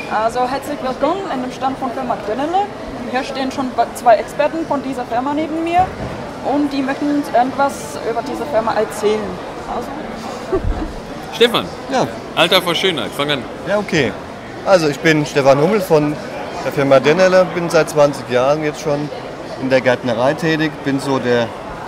Also herzlich willkommen in dem Stand von Firma Dennele. Hier stehen schon zwei Experten von dieser Firma neben mir und die möchten uns irgendwas über diese Firma erzählen. Also. Stefan, ja. Alter vor Schönheit, fang an. Ja, okay. Also ich bin Stefan Hummel von der Firma Dennele, bin seit 20 Jahren jetzt schon in der Gärtnerei tätig, bin so der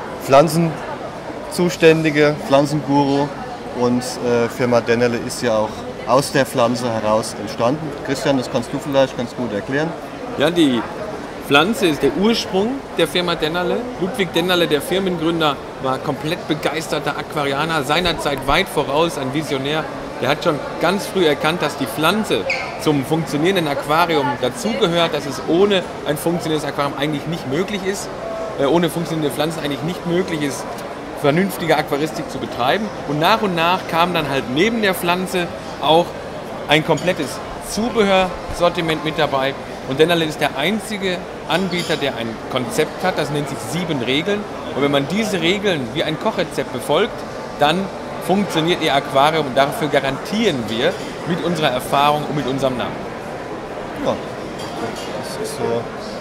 Pflanzenzuständige, Pflanzenguru und Firma Dennele ist ja auch aus der Pflanze heraus entstanden. Christian, das kannst du vielleicht ganz gut erklären. Ja, die Pflanze ist der Ursprung der Firma Dennele. Ludwig Dennele, der Firmengründer, war komplett begeisterter Aquarianer, seinerzeit weit voraus, ein Visionär. Der hat schon ganz früh erkannt, dass die Pflanze zum funktionierenden Aquarium dazugehört, dass es ohne ein funktionierendes Aquarium eigentlich nicht möglich ist, ohne funktionierende Pflanzen eigentlich nicht möglich ist, vernünftige Aquaristik zu betreiben. Und nach kam dann halt neben der Pflanze auch ein komplettes Zubehörsortiment mit dabei. Und Dennele ist der einzige Anbieter, der ein Konzept hat, das nennt sich 7 Regeln. Und wenn man diese Regeln wie ein Kochrezept befolgt, dann funktioniert Ihr Aquarium und dafür garantieren wir mit unserer Erfahrung und mit unserem Namen. Ja, das ist so.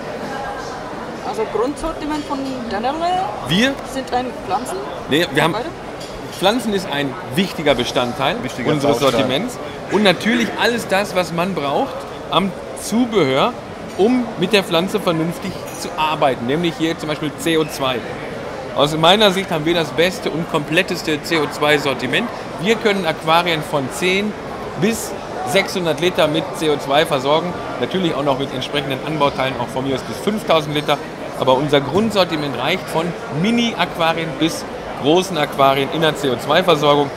Also Grundsortiment von Dennele sind ein Pflanzen? Nee, Pflanzen ist ein wichtiger Bestandteil unseres Sortiments und natürlich alles das, was man braucht am Zubehör, um mit der Pflanze vernünftig zu arbeiten, nämlich hier zum Beispiel CO2. Aus meiner Sicht haben wir das beste und kompletteste CO2-Sortiment. Wir können Aquarien von 10 bis 600 Liter mit CO2 versorgen, natürlich auch noch mit entsprechenden Anbauteilen, auch von mir aus bis 5000 Liter. Aber unser Grundsortiment reicht von Mini-Aquarien bis großen Aquarien in der CO2-Versorgung.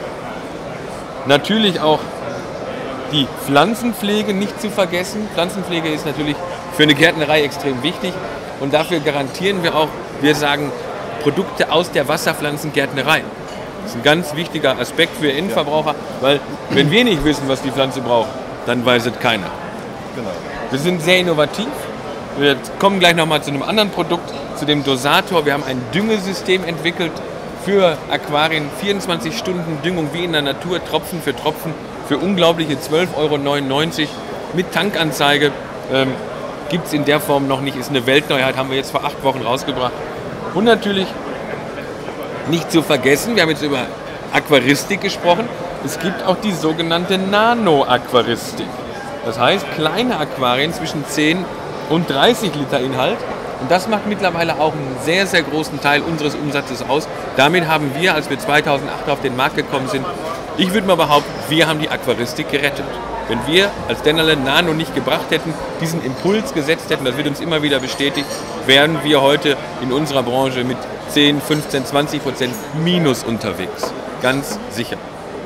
Natürlich auch die Pflanzenpflege nicht zu vergessen. Pflanzenpflege ist natürlich für eine Gärtnerei extrem wichtig und dafür garantieren wir auch, wir sagen, Produkte aus der Wasserpflanzengärtnerei. Das ist ein ganz wichtiger Aspekt für Endverbraucher, weil wenn wir nicht wissen, was die Pflanze braucht, dann weiß es keiner. Genau. Wir sind sehr innovativ. Wir kommen gleich nochmal zu einem anderen Produkt, zu dem Dosator. Wir haben ein Düngesystem entwickelt für Aquarien, 24 Stunden Düngung wie in der Natur, Tropfen für Tropfen, für unglaubliche 12,99 € mit Tankanzeige. Gibt es in der Form noch nicht, ist eine Weltneuheit, haben wir jetzt vor 8 Wochen rausgebracht. Und natürlich nicht zu vergessen, wir haben jetzt über Aquaristik gesprochen, es gibt auch die sogenannte Nano-Aquaristik. Das heißt, kleine Aquarien zwischen 10 und 30 Liter Inhalt. Und das macht mittlerweile auch einen sehr, sehr großen Teil unseres Umsatzes aus. Damit haben wir, als wir 2008 auf den Markt gekommen sind, ich würde mal behaupten, wir haben die Aquaristik gerettet. Wenn wir als Dennele Nano nicht gebracht hätten, diesen Impuls gesetzt hätten, das wird uns immer wieder bestätigt, wären wir heute in unserer Branche mit 10, 15, 20% Minus unterwegs. Ganz sicher.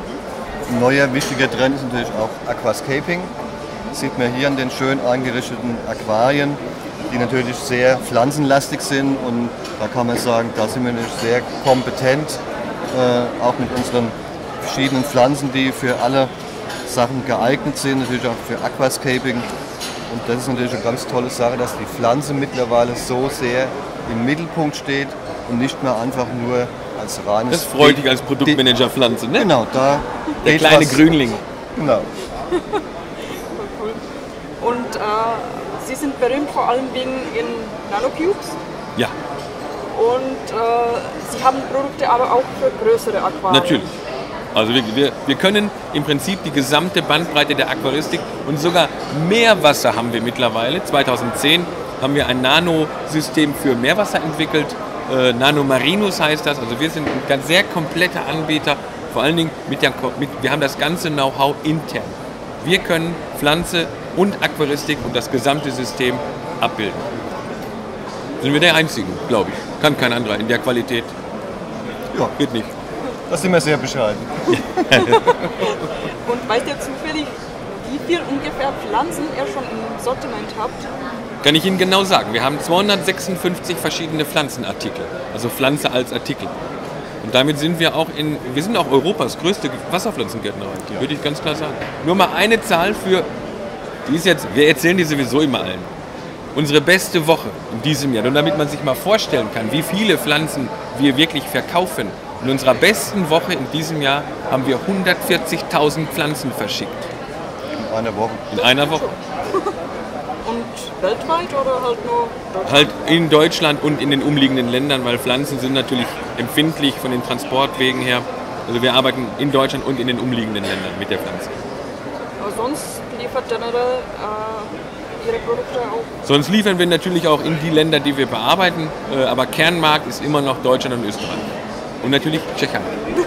Ein neuer wichtiger Trend ist natürlich auch Aquascaping. Das sieht man hier an den schön eingerichteten Aquarien, die natürlich sehr pflanzenlastig sind. Und da kann man sagen, da sind wir natürlich sehr kompetent, auch mit unseren verschiedenen Pflanzen, die für alle Sachen geeignet sind, natürlich auch für Aquascaping. Und das ist natürlich eine ganz tolle Sache, dass die Pflanze mittlerweile so sehr im Mittelpunkt steht und nicht mehr einfach nur als reines... Das freut dich als Produktmanager Pflanze, ne? Genau, da der kleine Grünling. Genau. Und Sie sind berühmt vor allem wegen Ihren Nanocubes? Ja. Und Sie haben Produkte aber auch für größere Aquarien? Natürlich. Also wir können im Prinzip die gesamte Bandbreite der Aquaristik und sogar Meerwasser haben wir mittlerweile. 2010 haben wir ein Nanosystem für Meerwasser entwickelt. Nanomarinus heißt das. Also wir sind ein ganz sehr kompletter Anbieter. Vor allen Dingen wir haben das ganze Know-how intern. Wir können Pflanze und Aquaristik und das gesamte System abbilden. Sind wir der Einzigen, glaube ich. Kann kein anderer in der Qualität. Ja. Geht nicht. Das sind wir sehr bescheiden. Und weißt ihr zufällig, wie viel ungefähr Pflanzen ihr schon im Sortiment habt? Kann ich Ihnen genau sagen. Wir haben 256 verschiedene Pflanzenartikel. Also Pflanze als Artikel. Und damit sind wir auch Europas größte Wasserpflanzengärtnerei, würde ich ganz klar sagen. Nur mal eine Zahl wir erzählen die sowieso immer allen. Unsere beste Woche in diesem Jahr, und damit man sich mal vorstellen kann, wie viele Pflanzen wir wirklich verkaufen. In unserer besten Woche in diesem Jahr haben wir 140.000 Pflanzen verschickt. In einer Woche. In einer Woche. Und weltweit oder halt nur Deutschland? Halt in Deutschland und in den umliegenden Ländern, weil Pflanzen sind natürlich empfindlich von den Transportwegen her. Also wir arbeiten in Deutschland und in den umliegenden Ländern mit der Pflanze. Aber sonst liefert General Ihre Produkte auch? Sonst liefern wir natürlich auch in die Länder, die wir bearbeiten, aber Kernmarkt ist immer noch Deutschland und Österreich. Und natürlich Tschechien.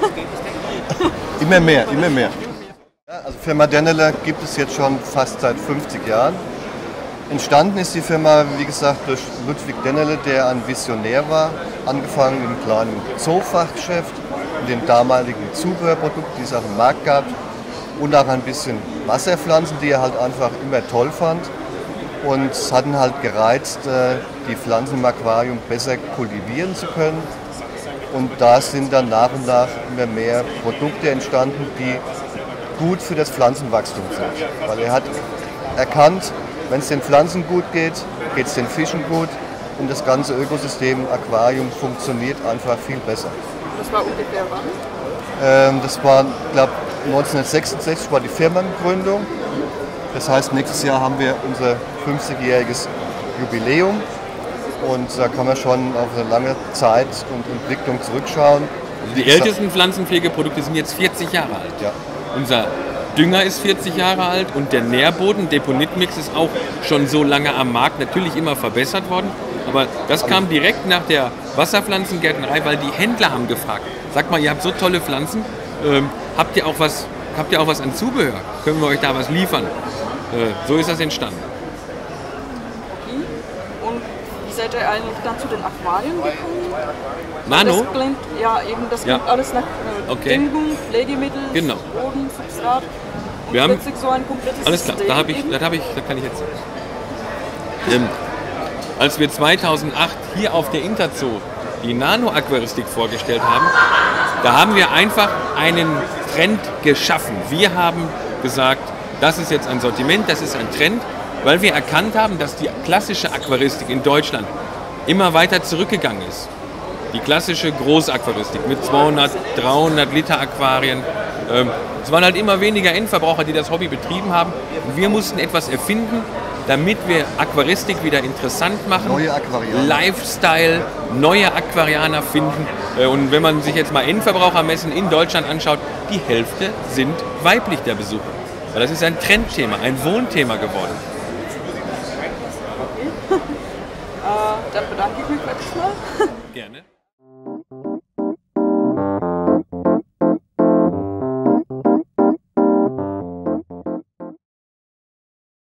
Immer mehr, immer mehr. Ja, also Firma Denneler gibt es jetzt schon fast seit 50 Jahren. Entstanden ist die Firma, wie gesagt, durch Ludwig Denneler, der ein Visionär war, angefangen im kleinen Zoofachgeschäft, mit den damaligen Zubehörprodukten, die es auf dem Markt gab, und auch ein bisschen Wasserpflanzen, die er halt einfach immer toll fand. Und es hat ihn halt gereizt, die Pflanzen im Aquarium besser kultivieren zu können. Und da sind dann nach und nach immer mehr Produkte entstanden, die gut für das Pflanzenwachstum sind. Weil er hat erkannt, wenn es den Pflanzen gut geht, geht es den Fischen gut und das ganze Ökosystem Aquarium funktioniert einfach viel besser. Das war ungefähr wann? Das war, glaube 1966 war die Firmengründung. Das heißt, nächstes Jahr haben wir unser 50-jähriges Jubiläum und da kann man schon auf eine lange Zeit und Entwicklung zurückschauen. Die ältesten Pflanzenpflegeprodukte sind jetzt 40 Jahre alt. Ja. Unser Dünger ist 40 Jahre alt und der Nährboden, Deponitmix, ist auch schon so lange am Markt, natürlich immer verbessert worden. Aber das kam direkt nach der Wasserpflanzengärtnerei, weil die Händler haben gefragt, sag mal, ihr habt so tolle Pflanzen, habt ihr auch was an Zubehör? Können wir euch da was liefern? So ist das entstanden. Okay. Und wie seid ihr eigentlich dann zu den Aquarien gekommen? Nano? Das klingt, ja, eben, das klingt alles nach Düngung, Pflegemittel, Genau. Boden, Substrat. Und Wir haben- plötzlich so ein komplettes Alles klar, System da eben. kann ich jetzt. Als wir 2008 hier auf der Interzoo die Nano-Aquaristik vorgestellt haben, da haben wir einfach einen Trend geschaffen. Wir haben gesagt, das ist jetzt ein Sortiment, das ist ein Trend, weil wir erkannt haben, dass die klassische Aquaristik in Deutschland immer weiter zurückgegangen ist. Die klassische Großaquaristik mit 200, 300 Liter Aquarien. Es waren halt immer weniger Endverbraucher, die das Hobby betrieben haben. Und wir mussten etwas erfinden, damit wir Aquaristik wieder interessant machen. Neue Aquarianer. Lifestyle, neue Aquarianer finden. Und wenn man sich jetzt mal Endverbrauchermessen in Deutschland anschaut, die Hälfte sind weiblich, der Besucher. Weil das ist ein Trendthema, ein Wohnthema geworden. Dann bedanke ich mich für das Mal. Gerne.